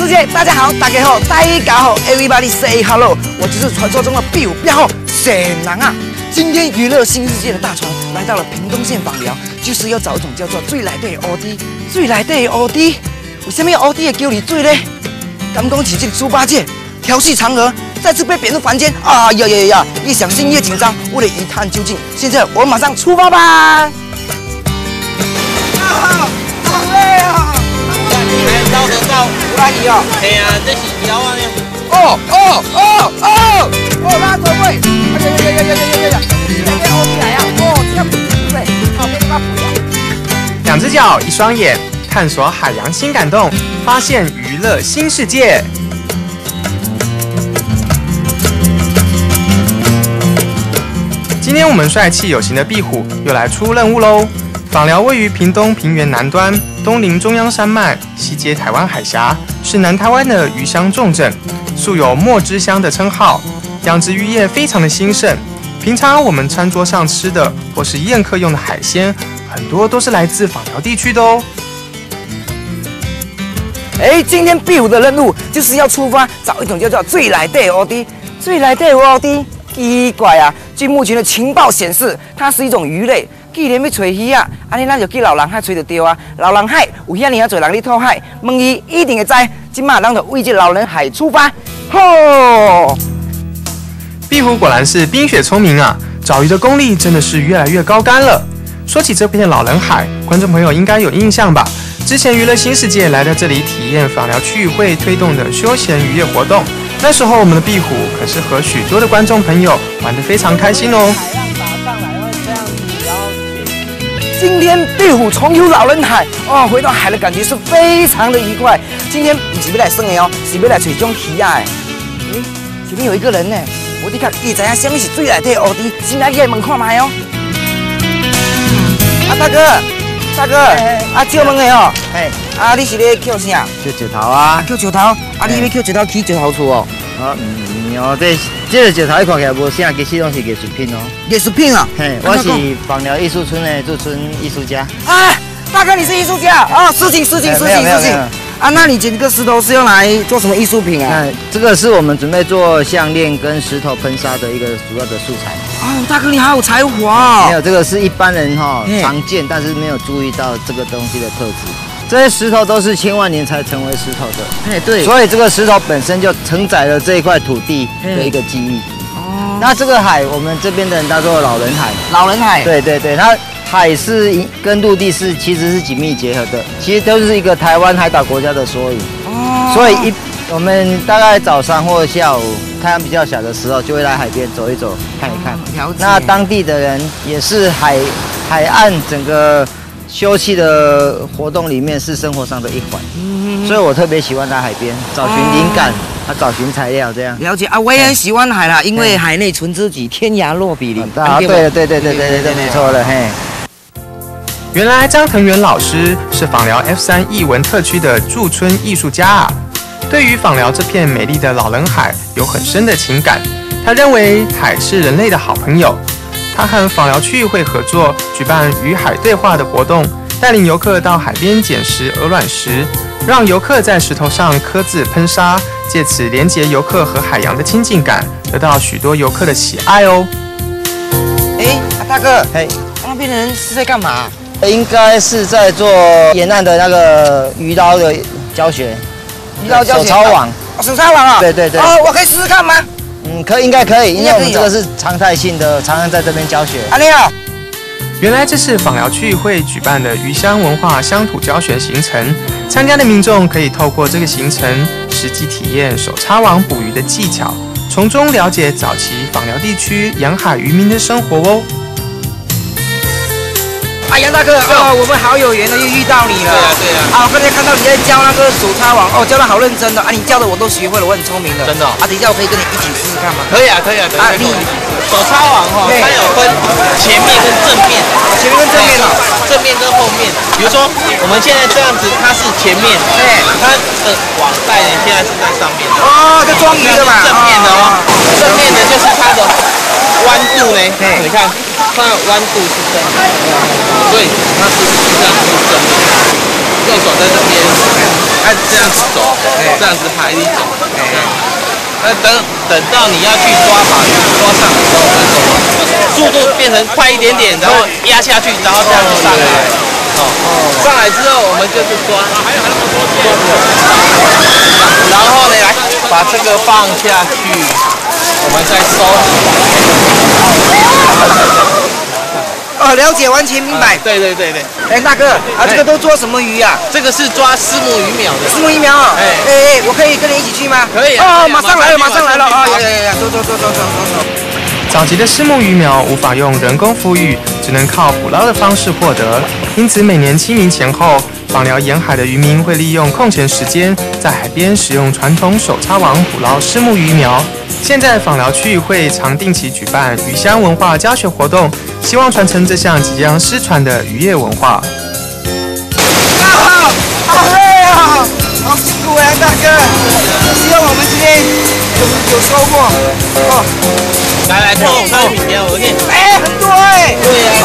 世界，大家好，大家好，everybody say hello， 我就是传说中的壁虎标号沈南啊。今天娱乐新世界的大船来到了屏东县枋寮，就是要找一种叫做最来对的乌猪，最来对的乌猪，为什么乌猪会叫你最呢？敢讲是这个猪八戒调戏嫦娥，再次被贬入凡间啊呀！越想心越紧张，为了一探究竟，现在我们马上出发吧！好累啊！ 你还捞得到有拉鱼哦？ 嘿啊，这是摇啊呢。 拉走位！呀！这边乌猪来啊！这样对，好，别给它捕了。 两只脚，一双眼，探索海洋新感动，发现娱乐新世界。今天我们帅气有型的壁虎又来出任务喽！枋寮位于屏东平原南端，东临中央山脉，西接台湾海峡，是南台湾的鱼乡重镇，素有墨汁乡的称号。养殖渔业非常的兴盛，平常我们餐桌上吃的或是宴客用的海鲜，很多都是来自枋寮地区的哦。 今天壁虎的任务就是要出发找一种叫做最来对的乌猪。最来对的乌猪，奇怪啊！据目前的情报显示，它是一种鱼类。既然要找鱼啊，安尼咱就去老人海找就对啊。老人海有遐尔多人咧讨海，问伊一定会知。今嘛咱就为这老人海出发。吼！ 壁虎果然是冰雪聪明啊，找鱼的功力真的是越来越高干了。说起这片老人海，观众朋友应该有印象吧？之前娱乐新世界来到这里体验枋寮区域会推动的休闲渔业活动，那时候我们的壁虎可是和许多的观众朋友玩得非常开心哦。 海浪打上来会这样子，然后今天壁虎重游老人海回到海的感觉是非常的愉快。今天不是要来耍的哦，是要来找这种鱼啊的。前面有一个人呢，我你看，伊知影什么是最来对的乌猪，先来去问看卖哦。大哥，借问的哦，你是咧捡啥？ 捡石头啊！ 捡石头，你要捡石头起石头厝哦？ 这个石头看起来无啥，其实拢是艺术品哦。 艺术品啊？ 嘿，我是枋寮艺术村的驻村艺术家。 大哥，你是艺术家哦？事情。那你捡这个石头是用来做什么艺术品啊？ 这个是我们准备做项链跟石头喷砂的一个主要的素材。 大哥你好有才华哦！ 没有，这个是一般人常见，但是没有注意到这个东西的特质。这些石头都是千万年才成为石头的。 对。 所以这个石头本身就承载了这一块土地的一个记忆。那这个海，我们这边的人叫做老人海。 老人海。 对，它海是跟陆地其实是紧密结合的，其实都是一个台湾海岛国家的缩影。所以我们大概早上或下午太阳比较小的时候，就会来海边走一走、看一看。 了解。 那当地的人也是海岸整个休憩的活动里面是生活上的一环。所以我特别喜欢来海边找寻灵感，找寻材料这样。 了解啊，我也很喜欢海啦，因为海内存知己，天涯若比邻。 对，没错了，嘿。 原来张腾元老师是枋寮 F3艺文特区的驻村艺术家啊，对于枋寮这片美丽的老人海有很深的情感。他认为海是人类的好朋友。他和枋寮区域会合作，举办与海对话的活动，带领游客到海边捡拾鹅卵石，让游客在石头上刻字喷砂，借此连结游客和海洋的亲近感，得到许多游客的喜爱哦。 大哥，那边的人是在干嘛？ 应该是在做沿岸的那个鱼捞的教学，手抄网。 手抄网啊？ 对。 我可以试试看吗？ 应该可以，因为我们这个是常态性的，常常在这边教学。 你好。 原来这是枋寮区域会举办的鱼乡文化乡土教学行程，参加的民众可以透过这个行程实际体验手抄网捕鱼的技巧，从中了解早期枋寮地区沿海渔民的生活哦。 杨大哥，我们好有缘的又遇到你了。 对啊。 我刚才看到你在教那个手抄网，教得好认真的你教的我都学会了，我很聪明的。 真的。 等一下我可以跟你一起试试看吗？ 可以啊。你手抄网它有分前面跟正面。 前面跟正面正面跟后面。比如说我们现在这样子，它是前面，它的网带呢现在是在上面的。 这装鱼的嘛。 正面的正面的就是它的弯度呢，你看它的弯度是这样，所以它是这样是正面，右手在这边， 按这样子走，这样子爬一直走，那等到你要去抓把鱼抓上的时候，速度变成快一点点，然后压下去，然后这样子上来。上来之后我们就是抓，然后呢，来把这个放下去，我们再收。 了解，完全明白。 对。 哎，大哥，这个都做什么鱼啊？ 这个是抓虱目鱼苗的。 虱目鱼苗啊？哎，我可以跟你一起去吗？ 可以啊。 马上来了啊！呀，走。 早期的虱目鱼苗无法用人工孵育，只能靠捕捞的方式获得，因此每年清明前后，枋寮沿海的渔民会利用空闲时间，在海边使用传统手插网捕捞虱目鱼苗。现在枋寮区域会常定期举办鱼乡文化教学活动，希望传承这项即将失传的渔业文化。 好累啊，好辛苦啊，大哥！希望我们今天有收获哦。 来，看鱼苗，我给你。 哎，很多哎。 对呀。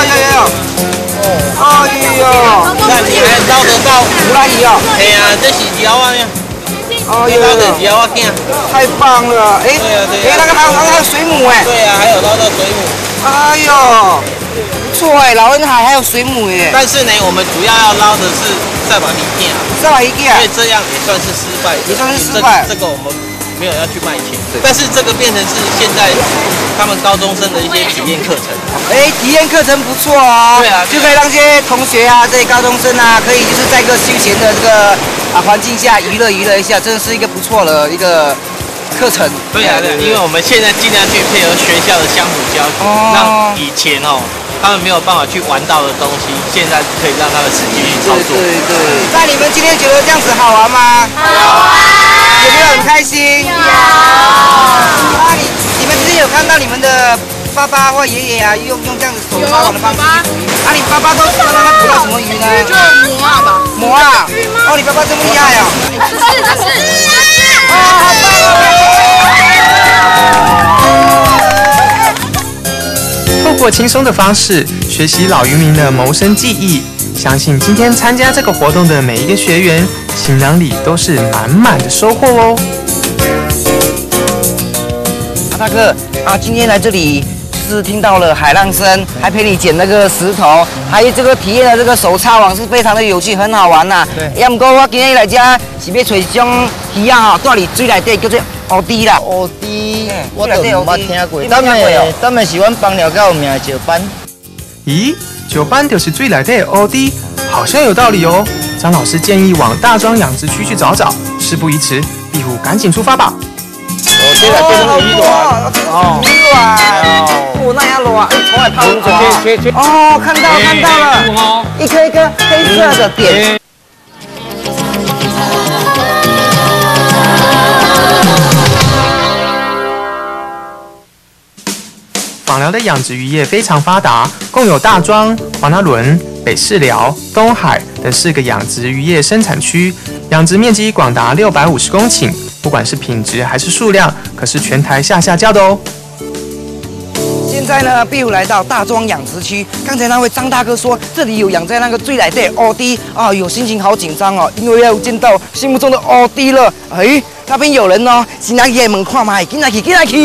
那你还捞得到湖南鱼啊？ 哎呀，这是条啊呀。捞的条啊，见。 太棒了！哎，那个还有水母哎。 对呀，还有捞到水母。 哎呦，不错哎，老人海还有水母耶。 但是呢，我们主要捞的是赛马鱼片啊。 赛马鱼片。 所以这样也算是失败。 也算是失败。 这个我们没有要去卖钱，但是这个变成是现在他们高中生的一些体验课程。 哎，体验课程不错哦。 对啊， 就可以让这些同学啊，这些高中生啊，可以就是在一个休闲的这个环境下娱乐一下，真的是一个不错的一个课程。 对啊，因为我们现在尽量去配合学校的相辅教学，让以前他们没有办法去玩到的东西，现在可以让他们实际去操作。 对。那你们今天觉得这样子好玩吗？好玩。有没有很开心？有。那你们之前有看到你们的爸爸或爷爷啊，用这样子手插网的方式去捕鱼？你爸爸都让他捕到什么鱼呢？ 就磨啊吧。 磨啊？哦，你爸爸这么厉害啊！ 这是。 好棒透过轻松的方式学习老渔民的谋生技艺，相信今天参加这个活动的每一个学员，行囊里都是满满的收获哦。 大哥今天来这里是听到了海浪声，还陪你捡那个石头，还有这个体验的这个手插网是非常的有趣，很好玩呐。对。要不过我今天来这是要找一种鱼啊，住在水内底叫做乌猪啦。 乌猪，我都没听过。他们喜欢枋寮较有名的石斑。 咦，石斑就是水内底的乌猪，好像有道理哦。张老师建议往大庄养殖区去找找。事不宜迟，壁虎赶紧出发吧。 这个变成鱼卵鱼卵，那样卵，从来泡抓。看到了，一颗黑色的点。 枋寮的养殖渔业非常发达，共有大庄、黄拿仑、北市寮、东海等4个养殖渔业生产区，养殖面积广达650公顷。不管是品质还是数量，可是全台下叫的哦。 现在呢，壁虎来到大庄养殖区。刚才那位张大哥说，这里有养在那个水内底乌猪啊，有心情好紧张哦，因为要见到心目中的乌猪了。哎，那边有人哦，先来去门看卖，进来去。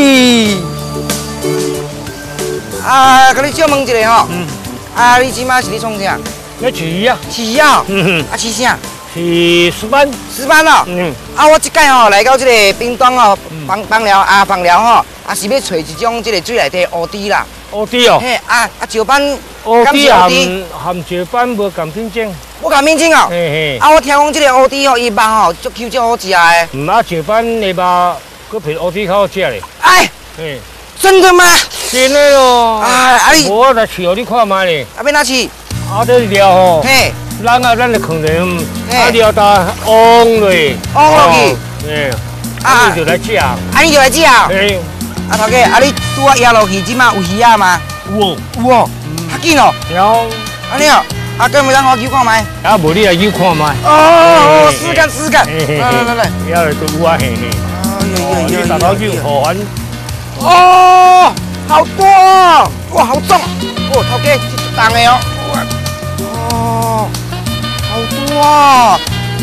跟你小问一下吼，你即马是咧创啥？ 要饲鱼啊？ 饲鱼啊？饲啥？ 饲石斑。 石斑哦。我即摆吼来到这个屏东哦，枋寮吼，是要找一种这个水内底乌猪啦。 乌猪哦。 嘿石斑。 乌猪含石斑无共品种。 无共品种哦。嘿。我听讲这个乌猪吼，伊肉吼足 Q 足好食的。 石斑的肉，佮比乌猪较好食咧。嘿。 真的吗？ 真的哦。我来饲互你看卖咧。 要哪饲？ 这料吼。 嘿。 咱就放在料搭烘落去。嘿。你就来食。 你就来食。 嘿。 头家，你拄压落去，即马有鱼吗？ 有哦。较紧哦。 有。 安尼哦。敢袂当我游看卖？ 无你来游看卖。 试干。来。 要来都有啊，嘿。你打头游好玩。 好多哦！哇，好重！头家这重的哦！好多哦！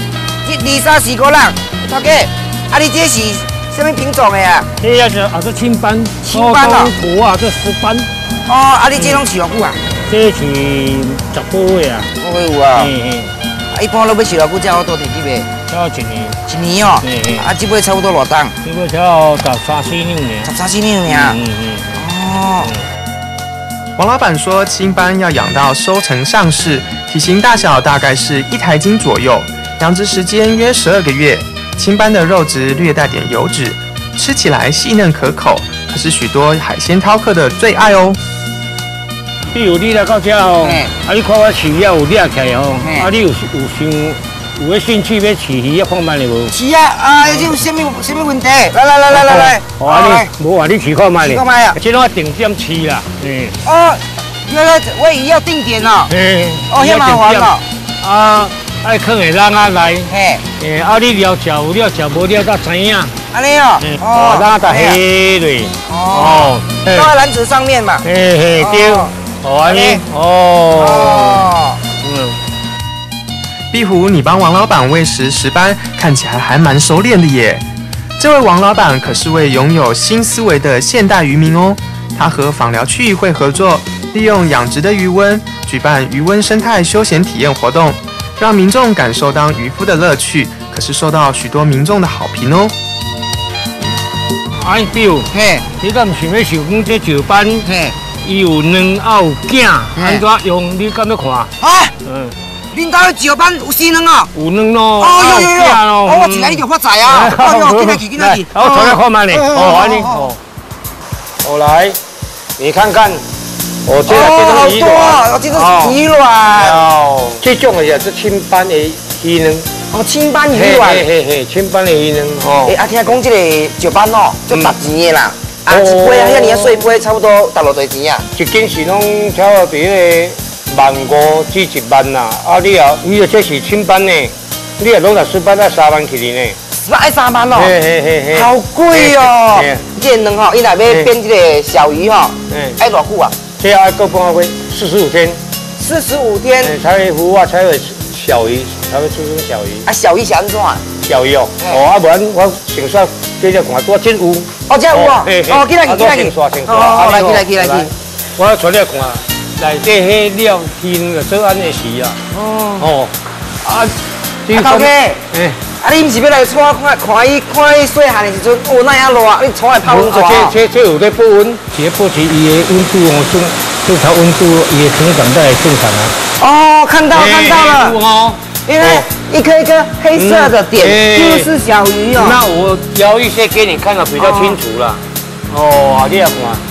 这二三四个人，头家，啊，你这是什么品种的啊？ 这也是这青斑， 青斑哦， 土啊，这石斑。 哦，啊，你这拢饲偌久啊？ 这是10多月啊。 我有啊。 嗯。 啊，一般你要饲偌久才好多摕去卖？ 要1年。 1年哦。啊，这尾差不多偌重？ 这尾才要13、14年。 13、14年尔。哦。 王老板说，青斑要养到收成上市，体型大小大概是1台斤左右，养殖时间约12个月。青斑的肉质略带点油脂，吃起来细嫩可口，可是许多海鲜饕客的最爱哦。 比如你来到这哦，啊，你看我饲了有掠起来哦，啊，你有个兴趣要饲鱼啊，看卖哩无？ 是啊，啊，有什么问题？来， 哦，啊你无话你饲看卖哩？ 看卖啊， 这拢要定点饲啦， 哦，原来喂鱼要定点哦。哦，遐麻烦哦。 啊，爱放个人啊来。啊，你了食有了食，无了才知影。 安尼哦。 哦，咱才下嘞。 哦。都在篮子上面嘛。 对。哦，安尼。哦。 壁虎，你帮王老板喂食石斑，看起来还蛮熟练的耶。这位王老板可是位拥有新思维的现代渔民哦。他和访寮区议会合作，利用养殖的渔温，举办渔温生态休闲体验活动，让民众感受当渔夫的乐趣，可是受到许多民众的好评哦。 哎，表，你敢唔想要想讲这石斑？伊有卵也有囝，安怎用？你敢要看？ 啊？恁家的石斑有生卵哦？ 有卵咯。 哦，有。我一来你就发财啊！哦，进来去。 我出来看卖哩。哦，安尼。我来，你看看。哦，这个鱼卵。 这是鱼卵。 哦，这种的也是青斑的鱼卵。 哦，青斑鱼卵。 青斑的鱼卵。哦。 啊，听讲这个石斑哦，足值钱的啦。啊，一杯啊，遐尔细杯，差不多值偌多钱啊？ 一斤是拢差不多比15000至1万啦。啊，你这是青斑呢，你也拢在石斑在3万起哩呢。 石斑爱3万哦？好贵哦！这卵吼，伊若要变这个小鱼吼，爱偌久啊？ 这要过半个月，45天。 45天。 才会孵化，才会小鱼，才会出生小鱼。 啊，小鱼是安怎？ 小鱼哦，啊，无然我先说，接着看多真有。 哦，真有哦。哦，进来。来去。 我出来看，内底迄料鱼就做安尼时啊。啊， 头家，啊，你毋是要来带看伊细汉的时阵，哦，那样热，你带来泡温泉啊？ 这有在保温，是咧保持伊的温度哦，正常温度，伊的成长在正常啊。 哦，看到了。因为一颗一颗黑色的点就是小鱼哦。 那我摇一些给你看了，比较清楚了。哦，你也看。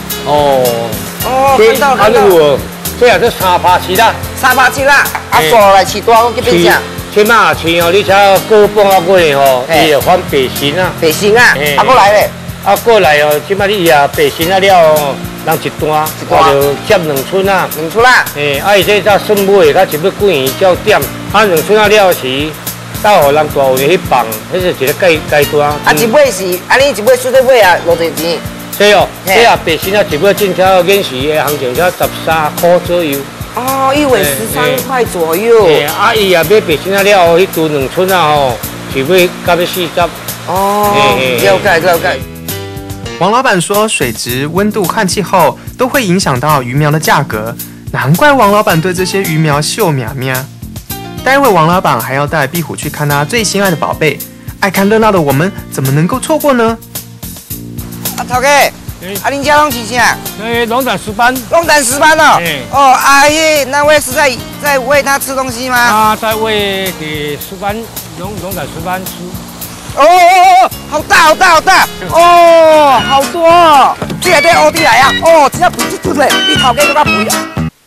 看到了。 这也是387啦。 387啦。啊，抓来饲大，去变啥？ 起码饲哦，你才过半个月吼，伊就翻白身啊。 白身啊？啊，过来咧。 啊，过来哦，即摆你也白身啊了，人一段，我就接2寸啊。 2寸啊？ 啊，伊这才顺尾，甲一要几年照点，啊2寸啊了时，到互人大有去放，迄是一个阶段。 啊，一尾是，啊你一尾出去尾啊，偌济钱？ 这哦，这啊白身啊一尾进超免时的行情才13块左右。 哦，一尾13块左右。 啊，伊也买白身啊了，迄株2寸啊吼，一尾到要40。 哦，了解。 王老板说，水质、温度和气候都会影响到鱼苗的价格，难怪王老板对这些鱼苗秀苗苗。待会王老板还要带壁虎去看他最心爱的宝贝，爱看热闹的我们怎么能够错过呢？ 啊，头家，啊，恁家拢是啥？ 龙胆石斑。 龙胆石斑哦。哦，啊，那位是在喂它吃东西吗？ 啊，在喂给石斑，龙胆石斑吃。 哦，好大！哦，好多哦！这内底乌底来啊！哦，真正肥出嘞！你头家搁较肥啊！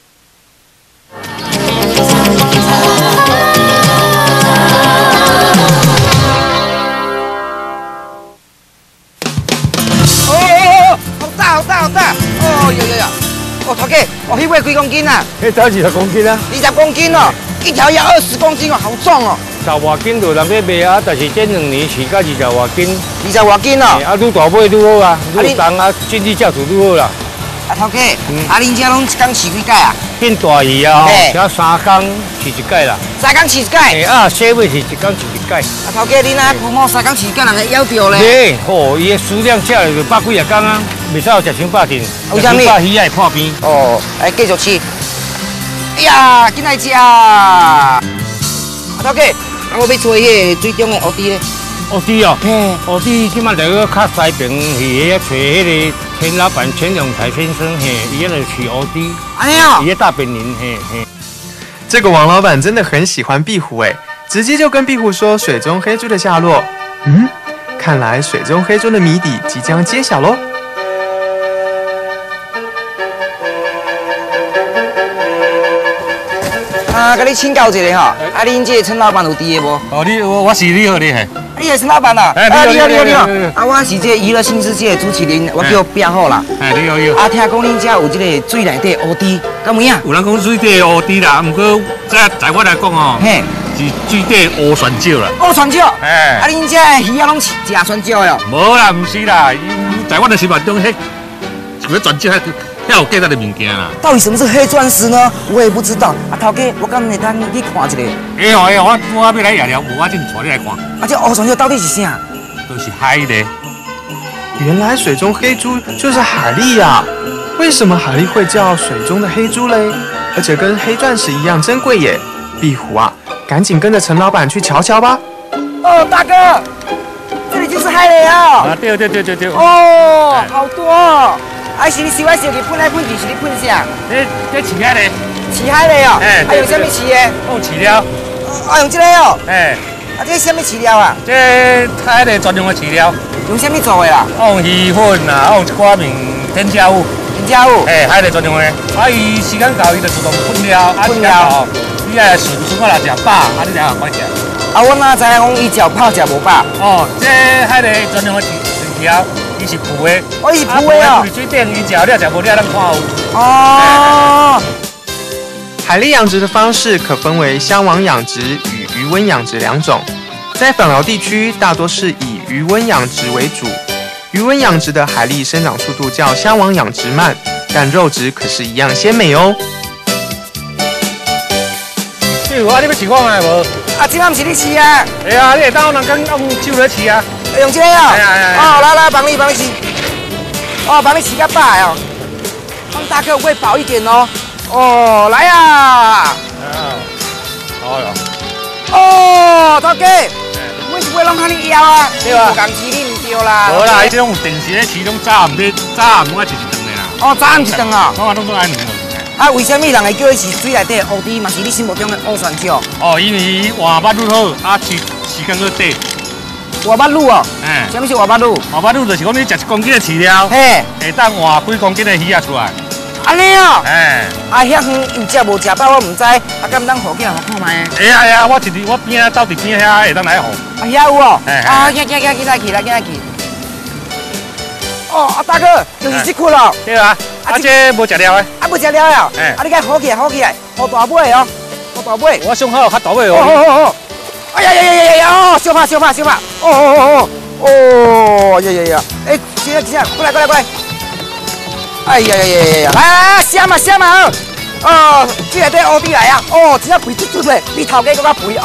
哦，好大！哦，有！哦，头家，哦，迄尾几公斤啊？ 迄才20公斤啊 ！20公斤哦，一条要20公斤哦，好重哦！ 10外斤就人要卖啊，但是这2年饲到20外斤。 20外斤哦。 啊，愈大尾愈好啊，愈重啊，经济价值愈好啦。 头家，恁遮拢一工饲几摆啊？ 变大鱼啊， 嘿只3工饲一摆啦。 3工饲一摆。 嘿啊，小尾是1工饲一摆。 头家，恁啊父母3工饲一摆，人会咬着咧。 嘿，哦，伊的数量吃就100几啊工啊，袂使有食伤饱阵， 为什么饱鱼也会破边。 哦，来继续吃。哎呀，进来吃啊！头家，我要找迄个水中的乌猪咧。 乌猪哦， 嘿， 乌猪即摆来个较西边去遐找迄个田老板钱永才先生，嘿，伊迄个饲乌猪， 安尼哦伊。迄大本营，嘿嘿。 这个王老板真的很喜欢壁虎哎，直接就跟壁虎说水中黑猪的下落。看来水中黑猪的谜底即将揭晓喽。 甲你请教一下吼，恁这个陈老板有伫的无？ 哦，我是你好你嘿。 你是陈老板啊？ 哎你好你好。我是这娱乐新世界的主持人，我叫毕好啦。 哎，你好你好。 听讲恁遮有这个水内底乌猪，敢有影？ 有人讲水底乌猪啦，不过在我来讲哦， 嘿， 是水底乌船鸟啦。 乌船鸟。 哎， 恁遮的鱼仔拢是食船鸟的哦。 无啦，唔是啦，在我的心目中，迄除了船鸟，遐有价值的物件啦。 到底什么是黑钻石呢？我也不知道。头家，我敢会当去看一下。 哎哦，我要来夜聊，无我正带你来看。 这乌船鸟到底是啥？ 都是海的。 原来水中黑猪就是海蛎呀！为什么海蛎会叫水中的黑猪嘞？而且跟黑钻石一样珍贵耶！壁虎啊，赶紧跟着陈老板去瞧瞧吧。 哦，大哥，这里就是海了哦。 啊，对。 哦，好多哦。是你收来收去，喷来喷去，是你喷啥？ 这饲海的。 饲海的哦。 哎。 用什么饲的？ 用饲料。 用这个哦。 哎。 这是什么饲料啊？ 这海的专用的饲料。 用什么做的啦？ 用鱼粉啦，用一寡面添加物。 添加物。 哎，海的专用的。伊时间到，伊就自动喷料。喷料。你爱顺我来食饱，你才有管食。 我哪知影讲伊食饱食无饱？ 哦，这海的专用的饲料。伊是浮的， 伊是浮的哦。 水顶伊食，你食无你也能看有。 哦。海蛎养殖的方式可分为箱网养殖与鱼温养殖2种，在枋寮地区大多是以鱼温养殖为主。鱼温养殖的海蛎生长速度较箱网养殖慢，但肉质可是一样鲜美哦。 你要试看下无？ 这摆不是你饲啊？ 哎呀，你会当人讲用手来饲啊？ 用这个哦。 哎。 来，帮你饲。帮你饲个饱哦。帮大哥喂饱一点哦。来啊！头家，我是喂拢喊你要啊。 对啊。 无共饲你唔对啦。 无啦，伊这种电视咧饲，种早暗咧，早暗我吃一顿的啦。 早暗一顿啊。 我拢爱2顿。 为什么人会叫伊是水内底乌猪，嘛是你心目中的乌船鸟？ 因为活肉愈好，时间愈短。 活肉哦？ 哎。 什么是活肉？ 活肉就是讲你食1公斤的饲料， 嘿， 会当活几公斤的鱼仔出来。 安尼哦？ 哎。 遐远有食无食饱，我唔知，敢当互起来互看卖？ 哎呀，我边斗伫边遐会当来互。 遐有哦？ 行起来。大哥，就是这窟咯。 对啊。这无食了的。 无食了呀？ 哎。 你该好起来，好大尾哦，好大尾。 我上好较大尾哦。 哎呀！小怕！呀！过来！哎呀！来，虾嘛！水内底乌猪来啊！真正肥嘟嘟的，比头家更加肥。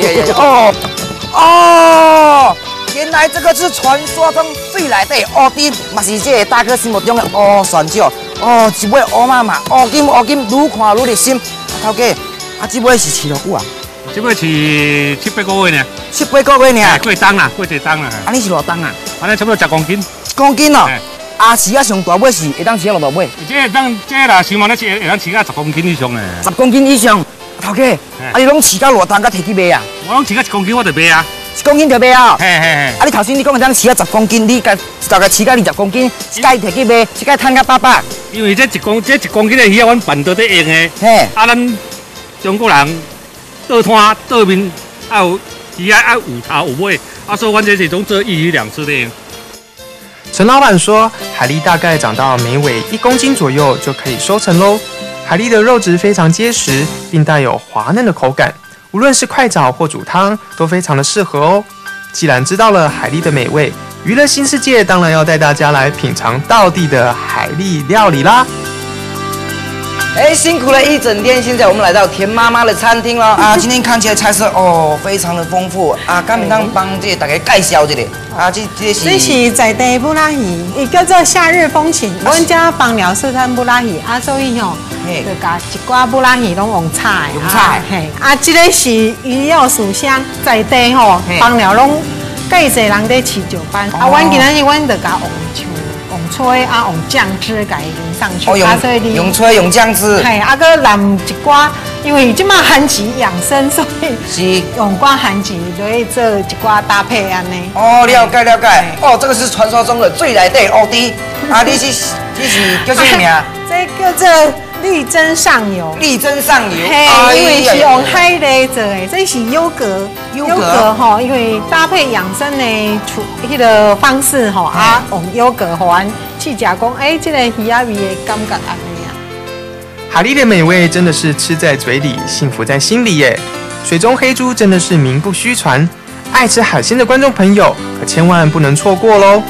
原来这个是传说中水内底乌猪，嘛是这个大哥心目中的乌船鸟。一尾乌妈妈，乌金，愈看愈热心。头家，这尾是饲偌久啊？ 这尾是7、8个月呢。 7、8个月呢？ 过冬啦，过这冬啦。 你是偌重啊？ 差不多10公斤。 公斤哦。饲啊上大尾是会当饲啊偌大尾？ 这啦，想望咧会当饲啊10公斤以上诶。 10公斤以上，头家，你拢饲到偌重，甲摕去卖啊？ 我拢饲到1公斤，我就卖啊。 1公斤就卖啊？ 嘿。 你头先你讲会当饲啊10公斤，你大概饲到20公斤，一概摕去卖，一概赚到800。 因为这1公斤的鱼啊，阮办倒在用诶。 嘿。 咱中国人倒摊倒面有鱼啊，有头有尾，所以阮这是种做一鱼两吃的。 陈老板说，海蛎大概长到每尾1公斤左右就可以收成喽。海蛎的肉质非常结实，并带有滑嫩的口感，无论是快炒或煮汤都非常的适合哦。既然知道了海蛎的美味，娱乐新世界当然要带大家来品尝道地的海蛎料理啦。 哎，辛苦了一整天，现在我们来到田妈妈的餐厅了啊！今天看起来菜色哦非常的丰富啊，敢唔当帮这大家介绍一下啊？这是在地布拉鱼，伊叫做夏日风情。阮家放疗是产布拉鱼，啊，所以吼，就加一寡布拉鱼拢用菜， 用菜， 嘿，啊，这个是鱼料薯香，在地吼放疗拢介济人在吃石斑，啊，阮今仔日阮就加用吹啊，用酱汁给淋上去， 啊，所以用吹用酱汁， 嘿，啊个淋一寡，因为即马寒极养生，所以是用寡寒极来做一寡搭配安尼。 哦，了解了解。哦，这个是传说中的最来的奥迪啊，你是叫什么名？ 这叫做力争上游。 力争上游， 嘿，因为是用海类做的，这是优格。优格吼，因为搭配养生的迄个方式吼，啊，用优格互咱去食讲，哎，这个鱼仔味的感觉安尼啊。 海蛎的美味真的是吃在嘴里，幸福在心里耶。水中黑猪真的是名不虚传，爱吃海鲜的观众朋友可千万不能错过喽。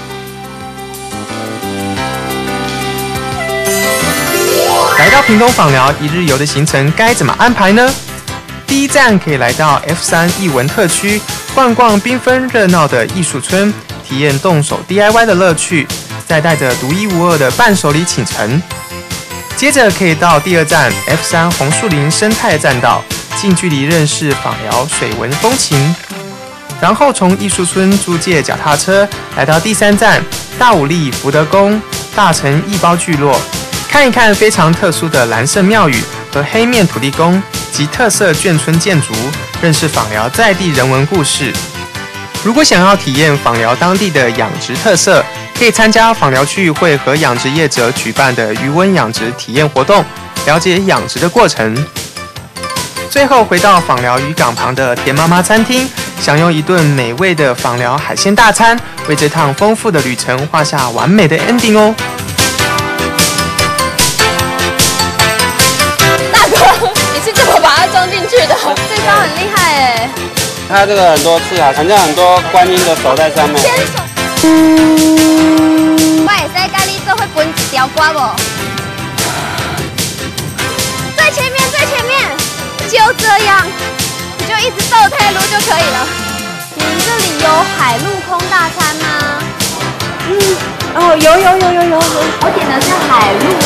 来到屏东枋寮一日游的行程该怎么安排呢？第一站可以来到 F3艺文特区，逛逛缤纷热闹的艺术村，体验动手 DIY 的乐趣，再带着独一无二的伴手礼启程。接着可以到第二站 F3红树林生态栈道，近距离认识枋寮水文风情。然后从艺术村租借脚踏车，来到第三站大武力福德宫大城义包聚落，看一看非常特殊的蓝圣庙宇和黑面土地公及特色眷村建筑，认识枋寮在地人文故事。如果想要体验枋寮当地的养殖特色，可以参加枋寮区域会和养殖业者举办的渔温养殖体验活动，了解养殖的过程。最后回到枋寮渔港旁的田妈妈餐厅，享用一顿美味的枋寮海鲜大餐，为这趟丰富的旅程画下完美的 ending 哦。 大哥，你是怎么把它装进去的？这招很厉害哎！ 它这个很多刺啊，好像很多观音的手在上面。 我会使跟你做会分一条瓜不？最前面，最前面，就这样，你就一直倒退路就可以了。你们这里有海陆空大餐吗？哦，有。我点的是海陆